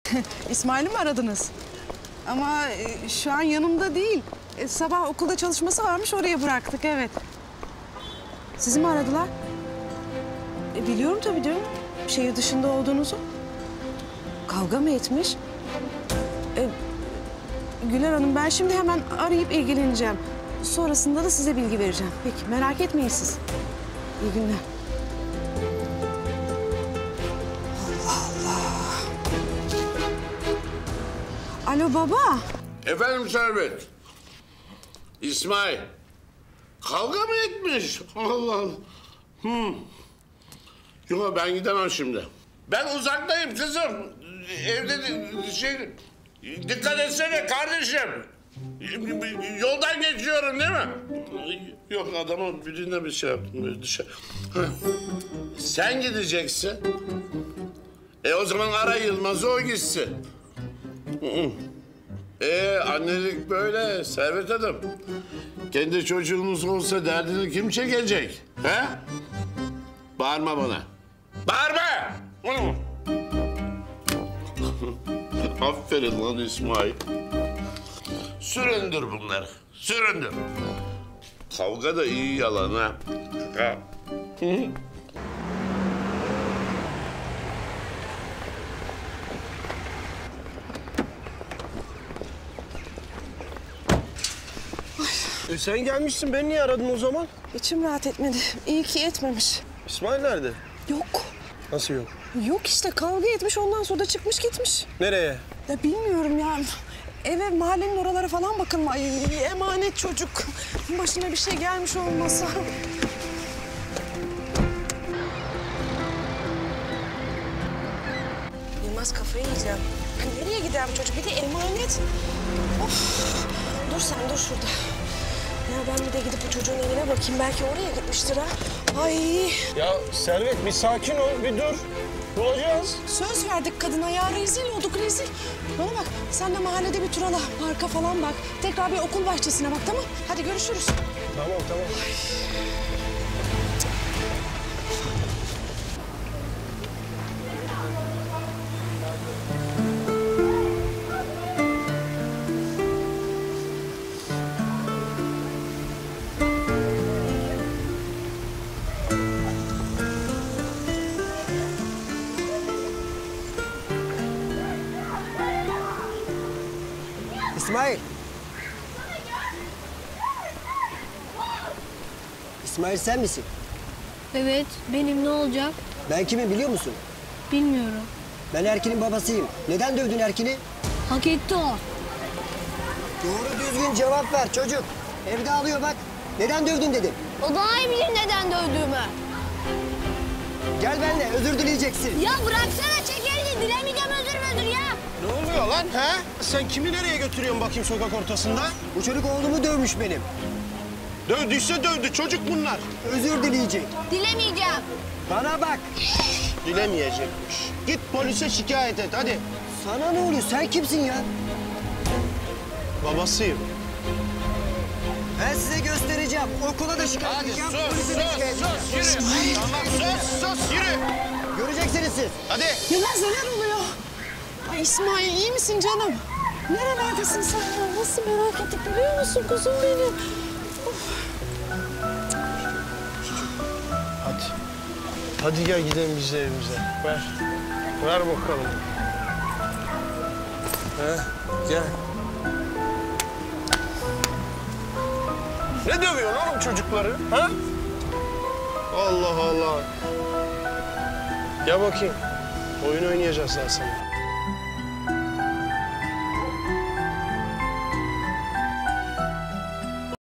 İsmail'i mi aradınız? Ama şu an yanımda değil. Sabah okulda çalışması varmış, oraya bıraktık, evet. Sizi mi aradılar? Biliyorum tabii canım. Şehir dışında olduğunuzu. Kavga mı etmiş? Güler Hanım, ben şimdi hemen arayıp ilgileneceğim. Sonrasında da size bilgi vereceğim. Peki, merak etmeyin siz. İyi günler. Allah Allah. Alo baba. Efendim Servet. İsmail. Kavga mı etmiş? Allah Allah. Yok ben gidemem şimdi. Ben uzaktayım kızım. Evde dikkat etsene kardeşim. Yoldan geçiyorum değil mi? Yok adamın birine bir şey yaptım. Sen gideceksin. O zaman ara Yılmaz'ı, o gitsin. Annelik böyle Servet Hanım. Kendi çocuğunuz olsa derdini kim çekecek? He? Bağırma bana. Bağırma! Aferin lan İsmail. Süründür bunları, süründür. Kavga da iyi yalan ha. Sen gelmişsin, beni niye aradın o zaman? İçim rahat etmedi. İyi ki etmemiş. İsmail nerede? Yok. Nasıl yok? Yok işte, kavga etmiş, ondan sonra da çıkmış gitmiş. Nereye? Ya bilmiyorum ya. Eve, mahallenin oralara falan bakın. Ay emanet çocuk. Başına bir şey gelmiş olmasa. Yılmaz, kafayı yiyeceğim. Nereye gider bu çocuk? Bir de emanet. Of. Dur sen, dur şurada. Ya ben bir de gidip bu çocuğun evine bakayım. Belki oraya gitmiştir ha. Ay. Ya Servet bir sakin ol, bir dur. Bulacağız. Söz verdik kadına ya, rezil olduk, rezil. Bana bak, sen de mahallede bir turala, parka falan bak. Tekrar bir okul bahçesine bak, tamam? Hadi görüşürüz. Tamam. Ay. İsmail. İsmail sen misin? Evet, benim, ne olacak? Ben kimim biliyor musun? Bilmiyorum. Ben Erkin'in babasıyım. Neden dövdün Erkin'i? Hak etti o. Doğru düzgün cevap ver çocuk. Evde ağlıyor bak. Neden dövdün dedim. O daha iyi bilir neden dövdüğümü. Gel benimle, özür dileyeceksin. Ya bıraksana, çek elini. Dilemeyeceğim özür ya. Ne oluyor lan he? Sen kimi nereye götürüyorsun bakayım sokak ortasında? Bu çocuk oğlumu dövmüş benim. Dövdüyse dövdü, çocuk bunlar. Özür dileyecek. Dilemeyeceğim. Bana bak. Dilemeyecekmiş. Git polise şikayet et hadi. Sana ne oluyor? Sen kimsin ya? Babasıyım. Ben size göstereceğim. Okula da şikayet Hadi edeceğim. sus, polise de şikayet edeceğim. yürü. Tamam sus, yürü. Göreceksiniz siz. Hadi. Yılmaz, neler oluyor? Ay İsmail, iyi misin canım? Nerelerdesin sen ya? Nasıl merak ettik biliyor musun kuzum benim? Hadi. Hadi gel gidelim biz de evimize. Ver. Ver bakalım. He, gel. Ne dövüyorsun oğlum çocukları? Ha? Allah Allah. Gel bakayım. Oyun oynayacağız daha sana.